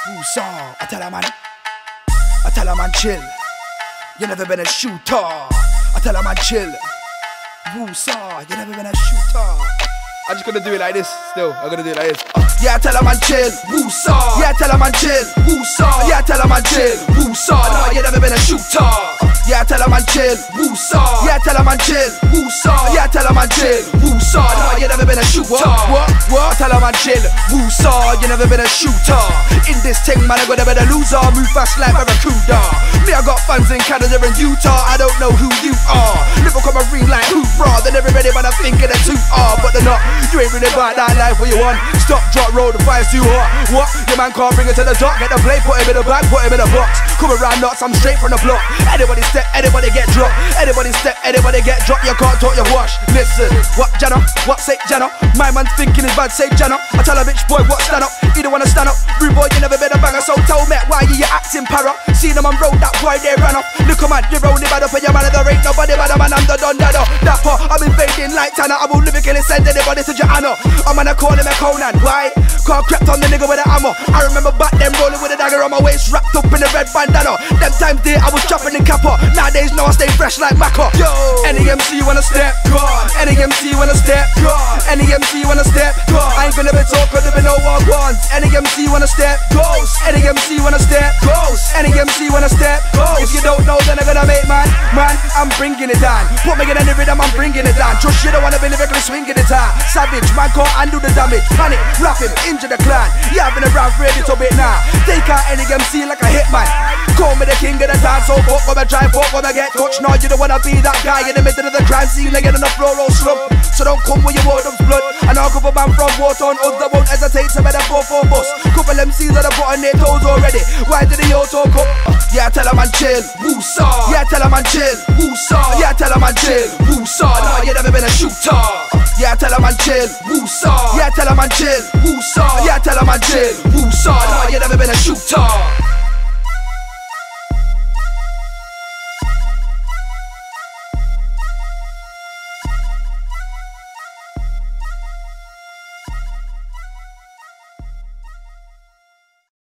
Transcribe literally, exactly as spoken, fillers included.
Woosah, I tell a man, I tell a man chill. You never been a shooter. I tell a man chill. Woosah, you never been a shooter. I'm just gonna do it like this still. I'm gonna do it like this. Uh, yeah, I tell a man chill. Woosah. Yeah, I tell a man chill. Woosah. Yeah, I tell a man chill. Woosah. No, you never been a shooter. Uh, yeah, I tell a man chill. Woosah. Yeah, I tell a man chill. Woosah. Yeah, I tell a man chill. Woosah. No, you never been a shooter. What? What? I tell a man chill. Woosah. You never been a shooter. In this thing, man, I got a better loser. Move fast like Barracuda. Me, I got fans in Canada and Utah. I don't know who you are. Liverpool come a ring like hoorah. They're never ready, but I think they're too are, but they're not. You ain't really about that life what you want. Stop, drop, roll, the fire's too hot. What? Your man can't bring it to the dock. Get the blade, put him in the bag, put him in the box. Come around nuts, I'm straight from the block. Anybody step, anybody get dropped. Anybody step, anybody get dropped. You can't talk, you wash. Listen, what Jenna? What say Jenna? My man's thinking is bad, say Jenna. I tell a bitch boy, what stand up? You don't wanna stand up. Rude boy, you never been a banger, so tell me why you, you acting para. Seen them on road, that boy they ran off. Look man, you're only bad up for your man, there ain't nobody bad, man, I'm the done that up. That part, I've been fading like Tanner. I will lyrically send anybody to Joanna. I'm gonna call him a Conan, why? Cause I crept on the nigga with a hammer. I remember back then rolling with a dagger on my waist, wrapped up in a red bandana. Them times there I was chopping in kappa. Nowadays no, I stay fresh like Macca. Yo, any M C wanna step, God. Any M C wanna step, God. Any M C wanna step, God. I ain't gonna be talking, there be no one ones. Any M C wanna step, ghost. Any M C wanna step, ghost. Any M C wanna step, ghost. If you don't know, then I'm gonna make man, man, I'm bringing it down. Put me in any rhythm, I'm bringing it down. Trust you don't wanna be lyrically swinging it out. Savage, man can't undo the damage. Panic, rap him, injure the clan. Yeah, I've been around for a little bit now. Take out any M C like a hitman. Call me the king of the dance, so fuck when I try, fuck when I get touched. No, you don't wanna be that guy in the middle of the crime scene, like in the floor or slump. So don't come with your wardrobe's blood. And I'll cover man from Waterton, us that won't hesitate to better four four bus. Couple M Cs that have put on their toes already. Why did the auto come? Uh, yeah, I tell a man chill. Woosah. Yeah, I tell a man chill. Woosah. Yeah, I tell a man chill. Woosah. No, you never been a shooter. Uh, yeah, I tell a man chill. Woosah. Yeah, I tell a man chill. Woosah. Yeah, I tell a man chill. Woosah. No, you never been a shooter.